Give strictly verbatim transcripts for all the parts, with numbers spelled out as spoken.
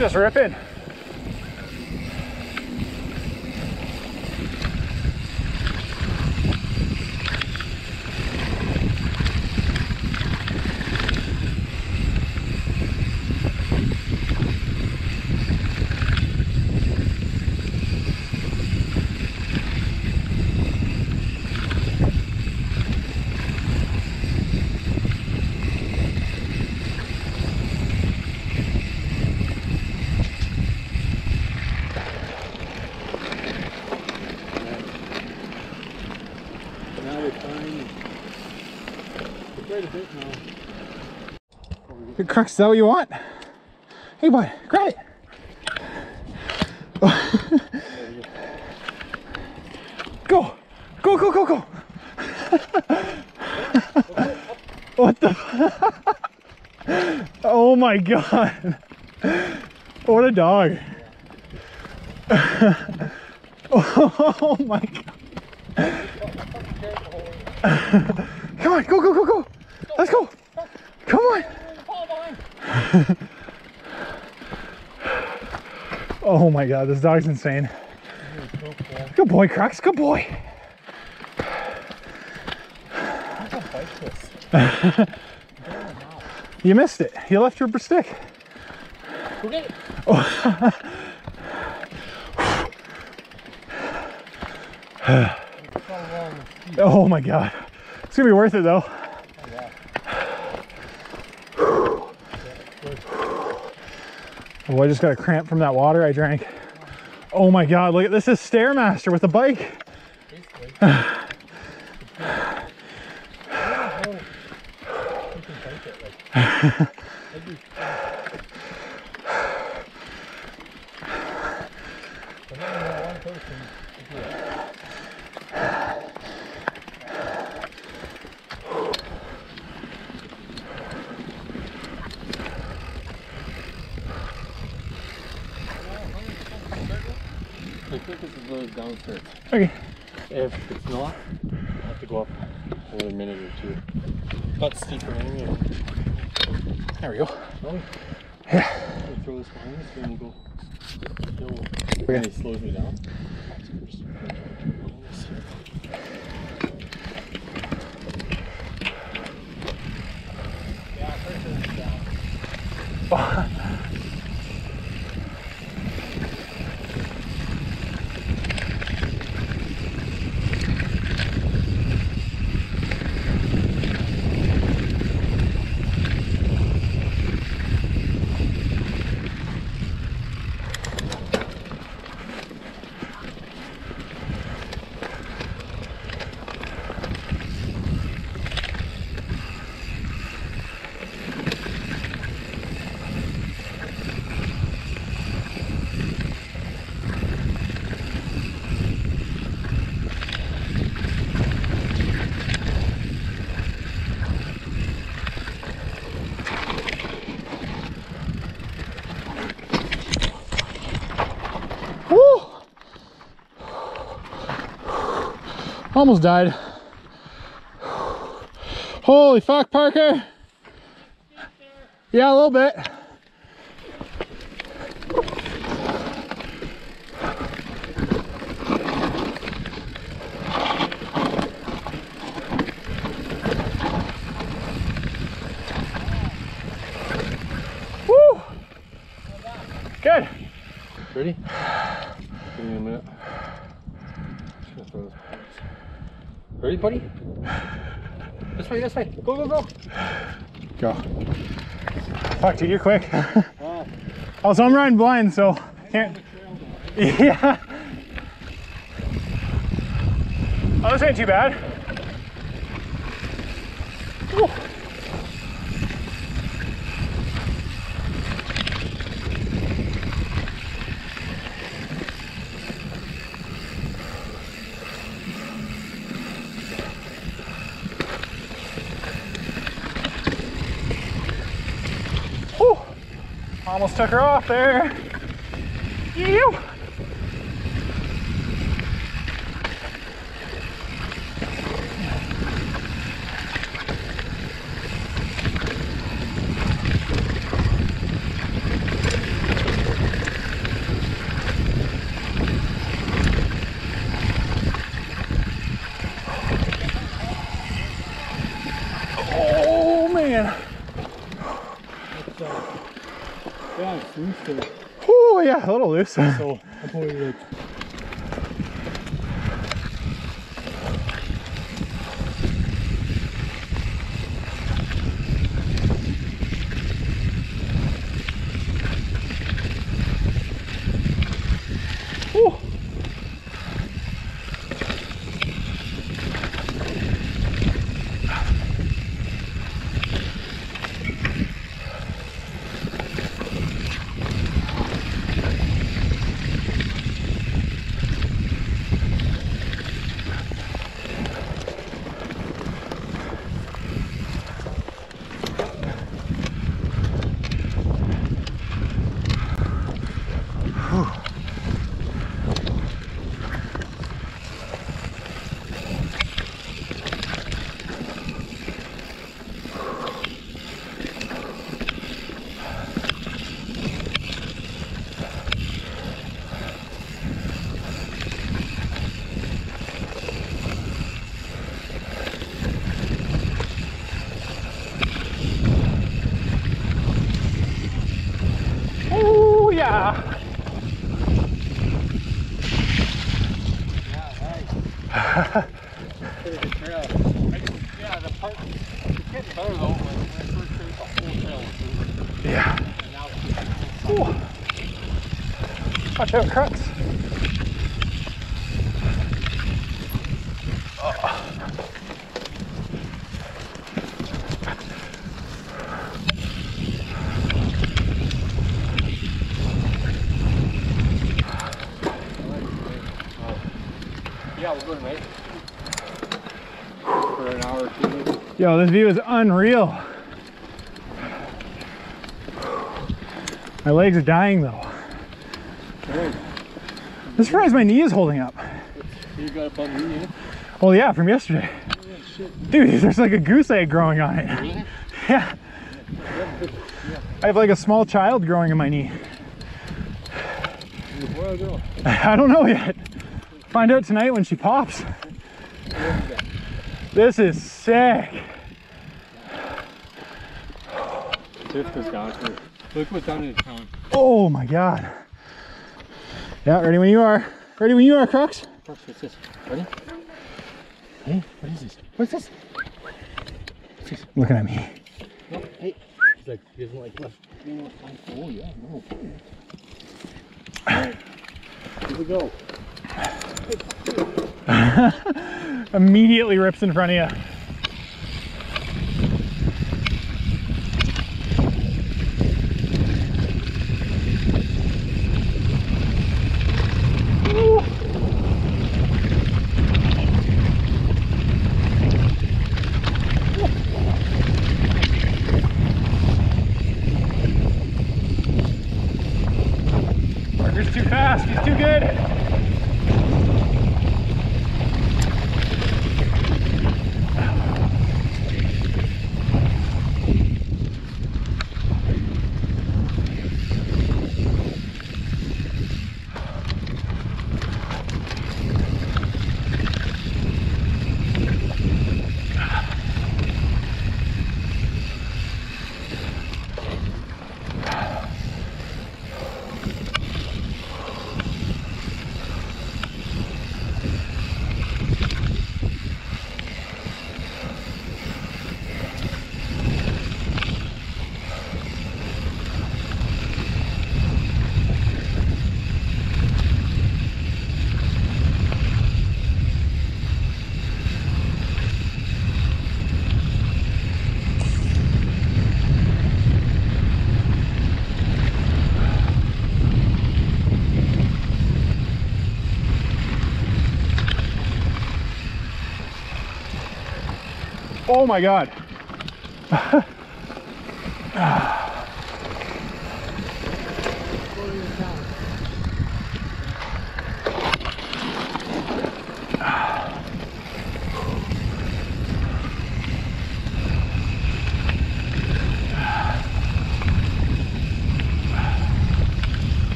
Just ripping. Good Crux, is that what you want? Hey bud, grab it. Go, go, go, go, go. What the? Oh my god. What a dog. Oh my god. Come on, go, go, go, go. Let's go. Come on. Oh my god, this dog's insane. Good boy, Crux, good boy. You missed it. You left your stick. Okay. Oh. Oh my god. It's gonna be worth it though. Oh, I just got a cramp from that water I drank. Oh my god, look at this. This is Stairmaster with a bike. I think this is the downstairs. Okay. If it's not, I have to go up another minute or two. But steeper anyway. There we go. Oh, Yeah. you throw this behind us and you go. Okay. And he slows me down. Yeah, first is down. Almost died. Holy fuck, Parker. Yeah, a little bit. Woo! Good. Ready? Give me a minute. Just gonna throw this. Ready, buddy? This way, this way. Go, go, go. Go. Fuck, dude, you're quick. Oh. Also, I'm riding blind, so can't. Yeah. Oh, this ain't too bad. Woo. Almost took her off there. You. swinging. It's, uh, yeah, it's loose there. Oh yeah, a little loose. So I'm probably like. Whew. Yeah. Yeah, right. Pretty good trail. I, yeah, the part, it's getting better though, but when I first started, the whole trail was moving. Yeah. And now it's Ooh. Watch out, Crux. Oh. Yeah, we're going right for an hour or two maybe. Yo, this view is unreal. My legs are dying though. Right. I'm surprised my knee is holding up. You got a bum knee, eh? Well, yeah, from yesterday. Oh, yeah, shit. Dude, there's like a goose egg growing on it. Really? Yeah. I have like a small child growing in my knee. What are you doing? I don't know yet. Find out tonight when she pops. This is sick. Drift goes down through. Look what's down in the town. Oh my god. Yeah, ready when you are. Ready when you are, Crux. What's this? Ready? Hey, what is this? What's this? What's this? Looking at me. No, hey. He's like, he doesn't like left. Oh yeah, no. Alright. Here we go. Immediately rips in front of you. Parker's too fast, he's too good. Oh my god.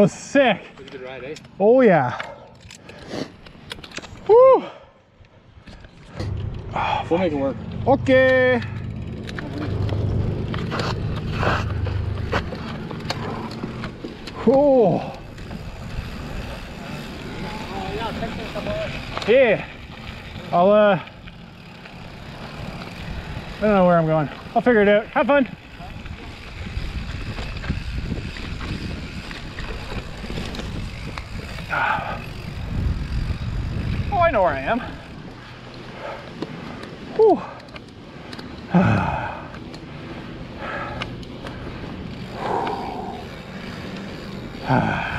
was sick. It was a good ride, eh? Oh yeah. Woo. Oh, we'll make it work. Okay. Oh. Yeah. I'll uh I don't know where I'm going. I'll figure it out. Have fun. Oh, I know where I am. Whew. Ah.